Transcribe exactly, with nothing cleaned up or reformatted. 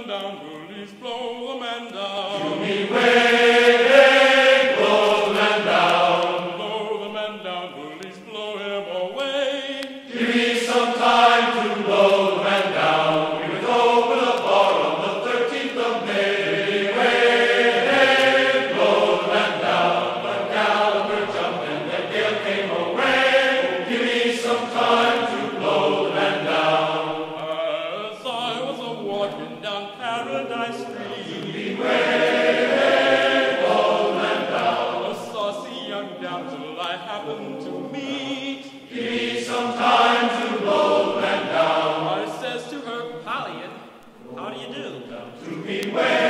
man down, police, blow the man down. To me way, blow the man down. Blow the man down, police, blow him away. Give me some time to blow the man down. We went over the bar on the thirteenth of May. Way, blow the man down. But Gallagher jumped and the gale came away. Give me some time to blow the man down. As I was a walking down Paradise Street, Way, blow the man down. a saucy young damsel I happened to meet. Give me some time to blow the man down. I says to her, Polly, how do you do? To me way.